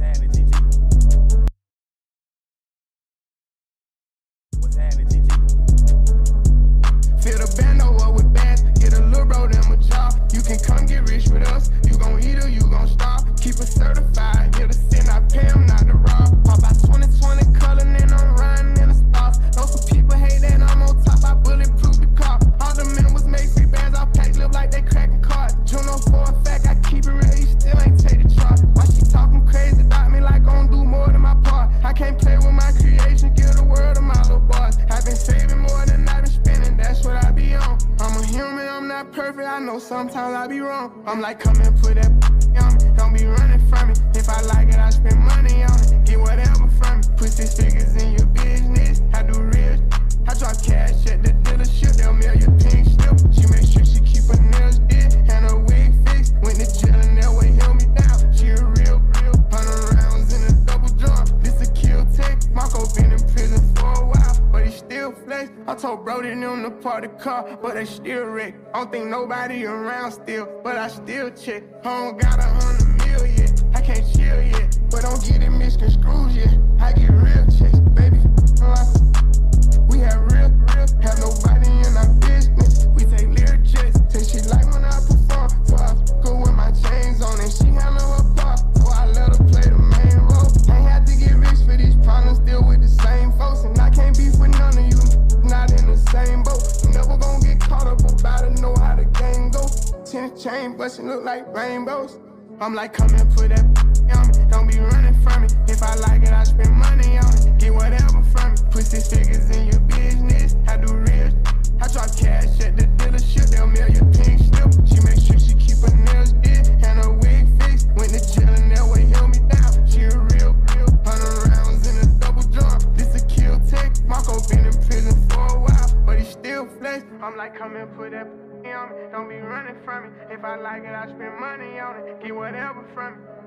happening, GG? What's happening, GG? Fill the bando up with bass, get a little bro them a job. You can come get rich with us, you gon' eat or you gon' starve. Keep it certified, here to sin, I pay them not to rob. Pop out 2020 color, and I'm riding in the stars. Know some people hate that I'm on top, I bulletproof the car. All the members make free bands, I pack live like they cracking cards. Juno for a fact, I keep it real, you still ain't take the charge. Why she talking crazy, dot me like gon' do more than my part. I can't play with my creation, give the world to my little boss. I've been saving more than I've been spending, that's what I be on. I'm a human, I'm not perfect, I know sometimes I be wrong. I'm like, come and put that on me, don't be running from me. If I like it, I spend money on it, get whatever from me. Put 6 figures in your business, I do real. I drop cash at the dealership, they'll mail your pink slip. She make sure she keep her nails did and her wig fixed. Went to jail and that way held me down. She a real, 100 rounds in a double drum. This a kill tech. Marco been in prison for a while, but he still flex. I told Brody them to park the car, but they still wreck. I don't think nobody around still, but I still check. I don't got 100 mil yet, I can't chill yet, but don't get it misconstrued yet. I get real checks, baby. We have real, have nobody in our business. We take lyric checks, say she like when I perform. So I go with my chains on and she handle her part. So I let her play the main role. Ain't had to get rich for these problems, still with the same folks. And I can't beef with none of you, not in the same boat. You never gonna get caught up about it, know how the game go. 10 chain bustin' look like rainbows. I'm like, come and put that on me, don't be running from me. If I like it, I spend money on it, get whatever from me. Put 6 figures in your business, I do real. I drop cash at the dealership, they'll mail your pink slip. She make sure she keep her nails did and her wig fixed. Went to jail and that way held me down. She a real, 100 rounds in a double drum. This a kill tech. Marco been in prison for a while, but he still flex. I'm like, come and put that on me, don't be running from me. If I like it, I spend money on it, get whatever from me.